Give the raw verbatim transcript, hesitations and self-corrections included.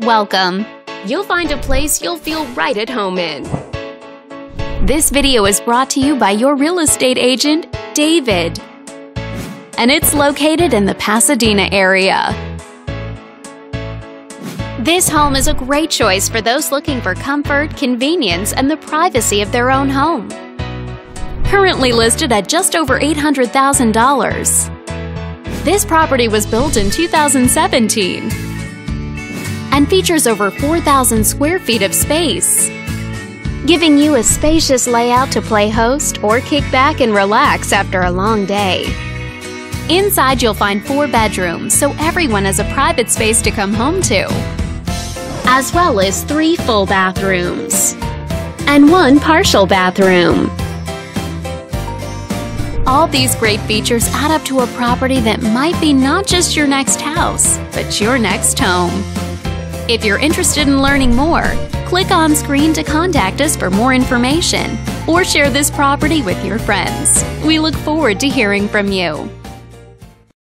Welcome! You'll find a place you'll feel right at home in. This video is brought to you by your real estate agent, David. And it's located in the Pasadena area. This home is a great choice for those looking for comfort, convenience, and the privacy of their own home. Currently listed at just over eight hundred thousand dollars. This property was built in two thousand seventeen and features over four thousand square feet of space, giving you a spacious layout to play host or kick back and relax after a long day. Inside you'll find four bedrooms, so everyone has a private space to come home to, as well as three full bathrooms and one partial bathroom. All these great features add up to a property that might be not just your next house, but your next home. If you're interested in learning more, click on screen to contact us for more information or share this property with your friends. We look forward to hearing from you.